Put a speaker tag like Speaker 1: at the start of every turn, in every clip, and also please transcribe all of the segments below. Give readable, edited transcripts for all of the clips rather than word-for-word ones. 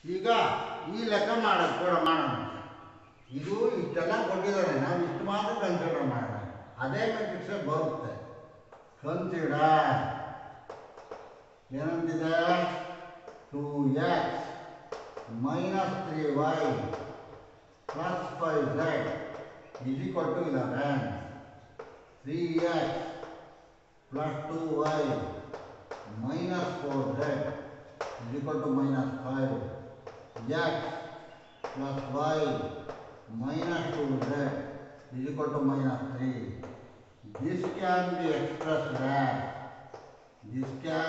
Speaker 1: ಈಗ ಈ ಲೆಕ್ಕ ಮಾಡೋದು ಕೂಡ ಮಾಡೋಣ. ಇದು ಇಷ್ಟೆಲ್ಲ ಕೊಟ್ಟಿದ್ದಾರೆ, ನಾವು ಇಷ್ಟು ಮಾತ್ರ ಕನ್ಸಿಡರ್ ಮಾಡೋಣ. ಅದೇ ಮೆಟ್ರಿಕ್ಸೇ ಬರುತ್ತೆ. ಕನ್ಸಿಡರ್ ಏನಂತಿದೆ? 2x minus 3y plus 5z is equal to 11. 3x plus 2y minus 4z is equal to minus 5. X plus y minus 2z is equal to minus 3. This can be expressed as a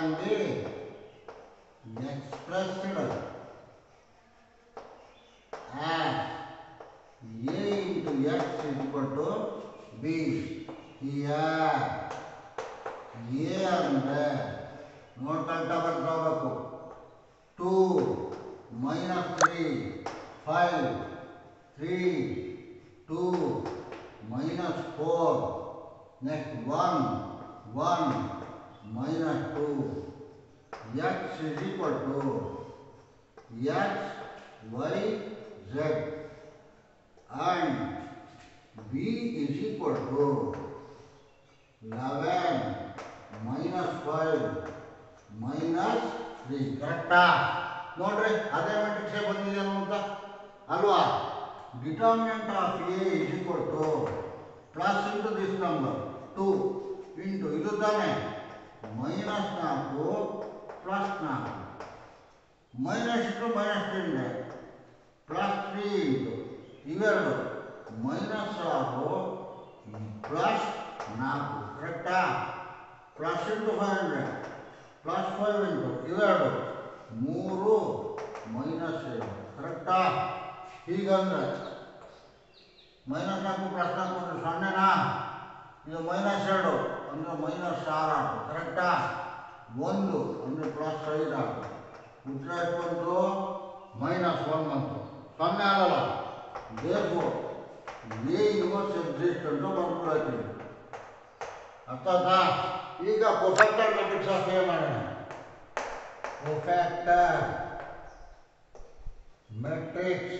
Speaker 1: into x is equal to b. Here a ಅಂದರೆ ನೋಡ್ಕೊಳ್ತಾ ಬರ್ತಾ ಹೋಗಬೇಕು. 2 minus 3 5 3 2 minus 4 next 1 minus 2. X is equal to x y z and b is equal to 11 minus 5 minus 3. ಕರೆಕ್ಟಾ? ನೋಡ್ರಿ, ಅದೇ ಮೆಟ್ರಿಕ್ಸೇ ಬಂದಿದೆಯಲ್ಲ ಅಂತ ಅಲ್ವಾ? Determinant of A is equal to plus into this number 2 into ಇದು ತಾನೆ minus 4 plus 4 minus into minus 3 plus 3 into ಇವೆರಡು minus 6 plus 4. ಕರೆಕ್ಟಾ? ಪ್ಲಸ್ ಇಂಟು 500 ಪ್ಲಸ್ 5 ಇಂಟು ಇವೆರಡು 3 ಮೈನಸ್ 7. ಕರೆಕ್ಟಾ? ಹೀಗಂದ್ರೆ ಮೈನಸ್ 4 ಪ್ಲಸ್ 4 ಅಂದರೆ ಸೊನ್ನೆನಾ? ಇದು ಮೈನಸ್ 2 ಅಂದರೆ ಮೈನಸ್ 6 ಆಯಿತು. ಕರೆಕ್ಟಾ? 1 ಅಂದರೆ ಪ್ಲಸ್ 5 ಆಯಿತು. ಉತ್ತರ ಎಷ್ಟು ಬಂತು? ಮೈನಸ್ 1 ಬಂತು. ಸೊನ್ನೆ ಆಗಲ್ಲ. therefore ಎ ಇನ್ವರ್ಸ್ ಎಕ್ಸಿಸ್ಟ್ ಅಂತ ಬರ್ಕೊಳ್ತೀವಿ. ಅರ್ಥ ಆಯ್ತಾ? ಈಗ ಕೊಫ್ಯಾಕ್ಟರ್ ಮೆಟ್ರಿಕ್ಸ್ ಆಫ್ ಎ ಮಾಡೋಣ. ಕೊಫ್ಯಾಕ್ಟರ್ ಮೆಟ್ರಿಕ್ಸ್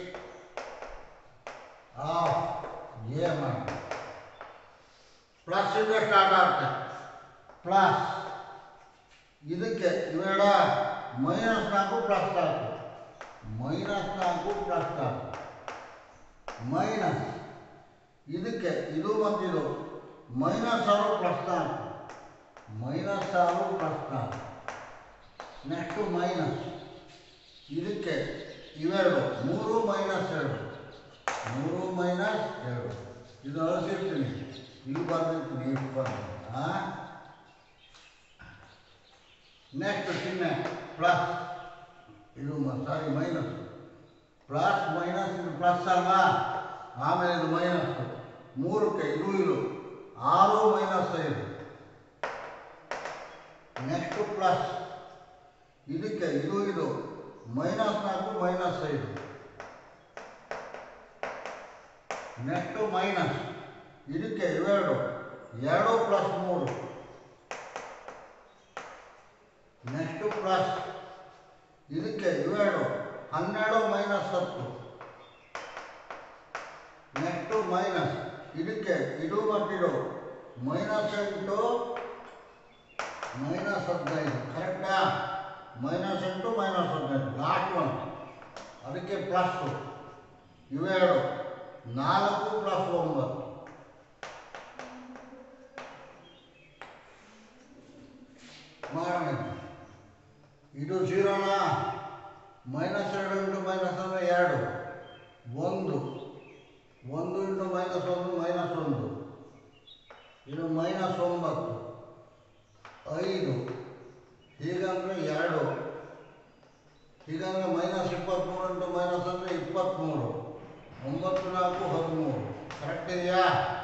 Speaker 1: ಆಫ್ ಎ ಮಾಡೋಣ. ಪ್ಲಸ್ ಇಂದ ಸ್ಟಾರ್ಟ್ ಆಗುತ್ತೆ. ಪ್ಲಸ್ ಇದಕ್ಕೆ ಇವೆರಡ minus 4 plus 4 minus 4 plus 4 minus ಇದಕ್ಕೆ ಇದು ಮತ್ತಿದು minus 6 plus 4 minus 6 plus 4 next minus ಇದಕ್ಕೆ ಇವೆರಡು 3 ಮೈನಸ್ 2 3 ಮೈನಸ್ 2 ಇದು ಅಳಿಸಿರ್ತೀನಿ, ಇದು ಬರ್ದಿರ್ತೀನಿ ಎಷ್ಟು ಬರ್ತೀನಿ. ನೆಕ್ಸ್ಟ್ ಚಿಹ್ನೆ ಪ್ಲಸ್ ಇದು ಸಾರಿ ಮೈನಸ್ ಪ್ಲಸ್ ಮೈನಸ್ ಇದು ಪ್ಲಸ್ ಅಲ್ವಾ? ಆಮೇಲೆ ಇದು ಮೈನಸ್ 3ಕ್ಕೆ ಇದು 6 ಮೈನಸ್ 5 ನೆಕ್ಸ್ಟ್ ಪ್ಲಸ್ ಇದಕ್ಕೆ ಇದು ಮೈನಸ್ 4 ಮೈನಸ್ 5 ನೆಕ್ಸ್ಟ್ ಮೈನಸ್ ಇದಕ್ಕೆ ಇವೆರಡು 2 ಪ್ಲಸ್ 3 ನೆಕ್ಸ್ಟ್ ಪ್ಲಸ್ ಇದಕ್ಕೆ ಇವೆರಡು 12 ಮೈನಸ್ 10 ನೆಕ್ಸ್ಟ್ ಮೈನಸ್ ಇದಕ್ಕೆ ಇದು ಮತ್ತಿದು ಮೈನಸ್ 8 ಮೈನಸ್ 15. ಕರೆಕ್ಟಾ? Minus 8 minus 15 last one. ಅದಕ್ಕೆ ಪ್ಲಸ್ ಇವೆರಡು 4 ಪ್ಲಸ್ 9 ಮಾಡೋಣ. ಇದು 0ನಾ? ಮೈನಸ್ 2 ಇಂಟು ಮೈನಸ್ ಅಂದರೆ 2 1 ಇಂಟು ಮೈನಸ್ 1 ಮೈನಸ್ 1 ಇದು ಮೈನಸ್ 9 5 ಹೀಗಂದರೆ 2 ಹೀಗಂದರೆ ಮೈನಸ್ 23 ಇಂಟು ಮೈನಸ್ ಅಂದರೆ 23 9 4 13. ಕರೆಕ್ಟ್ ಇದೆಯಾ?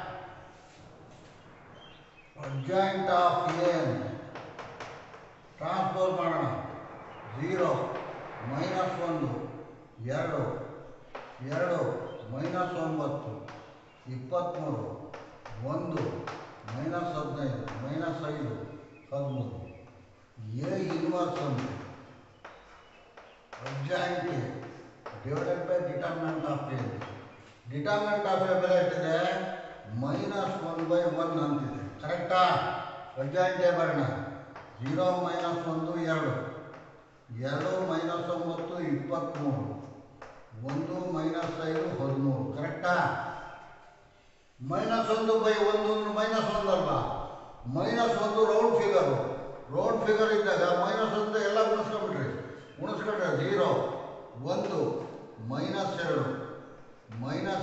Speaker 1: ಅಡ್ಜಾಯಿಂಟ್ ಆಫ್ ಏನ್ ಟ್ರಾನ್ಸ್ಫರ್ ಮಾಡೋಣ. 0 minus 1 2 2 minus 9 23 1 minus 15 minus 5 13. A inverse ಒಂದು adjoint divided by determinant of A. Determinant of A ಬೆಲೆ ಎಷ್ಟಿದೆ? -1/1 ಅಂತಿದೆ. ಕರೆಕ್ಟಾ? ಅಡ್ಜಾಯಿಂಟ್ ಬರೋಣ. 0 - 1 2 2 - 9 23 1 - 5 13. ಕರೆಕ್ಟಾ? -1/1 ಅಂದ್ರೆ -1 ಅಲ್ವಾ? -1 ರೌಂಡ್ ಫಿಗರು. ರೌಂಡ್ ಫಿಗರ್ ಇದ್ದಾಗ -1 ಎಲ್ಲ ಗುಣಿಸ್ಕೊಂಡ್ರೆ 0 1 -2 -2 9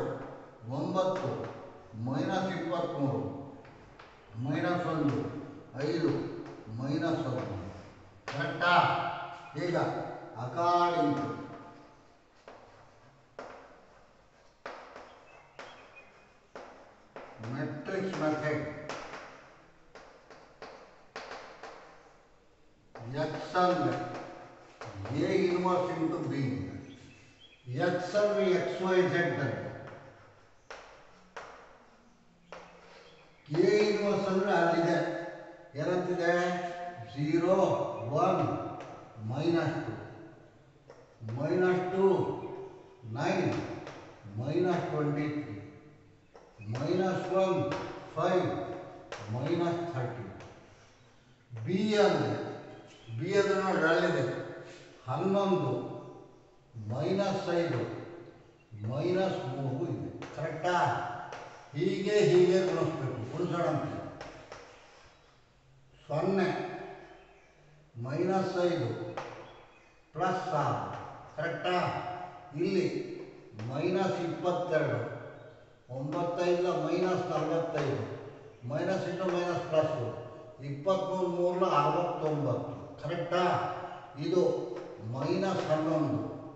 Speaker 1: -23 -1 5 -1. ಕರೆಕ್ಟಾ? ಈಗ according to matrix method x ಅಂದ್ರೆ A inverse into B. x ಅಂದ್ರೆ XYZ ಅಂದ್ರೆ A ಇನ್ವರ್ಸ್ ಅಂದ್ರೆ ಅಲ್ಲಿದೆ. ಏನಂತಿದೆ? 0 1 -2 -2 9 -23 -1 5 -30. ಬಿ ಅಂದರೆ ನೋಡಿ ಅಲ್ಲಿದೆ 11 -5 -3 ಇದೆ. ಕರೆಕ್ಟಾ? ಹೀಗೆ ಗುಣಿಸ್ಬೇಕು. ಗುಣಿಸೋಣ. 0 -5 +6. ಕರೆಕ್ಟಾ? ಇಲ್ಲಿ -22 9 -45 ಮೈನಸ್ ಇಂಟು ಮೈನಸ್ ಪ್ಲಸ್ 23 69. ಕರೆಕ್ಟಾ? ಇದು -11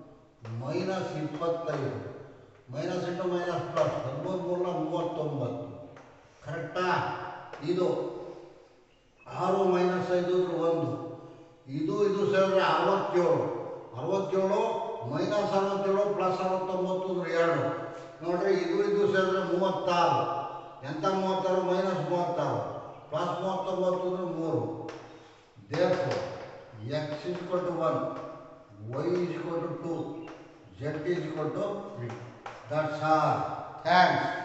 Speaker 1: -25 ಮೈನಸ್ ಇಂಟು ಮೈನಸ್ ಪ್ಲಸ್ 13 39. ಕರೆಕ್ಟಾ? ಇದು 6 - 5 1. ಇದು ಸೇರಿದ್ರೆ 67 -67 +69 2. ನೋಡ್ರಿ, ಇದು ಸೇರಿದ್ರೆ 36. ಎಂತ 36? -36 +39 3. Therefore, x is equal to 1, y is equal to 2, z is equal to 3. That's all. Thanks.